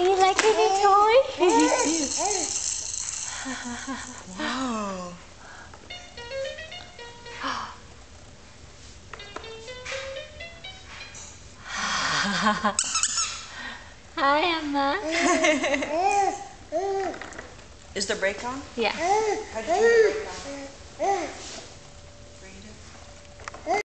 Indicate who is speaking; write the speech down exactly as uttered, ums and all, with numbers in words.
Speaker 1: you like a new toy?
Speaker 2: Wow.
Speaker 1: Hi, Emma.
Speaker 2: Is the brake on?
Speaker 1: Yeah.
Speaker 2: How did you turn the brake on?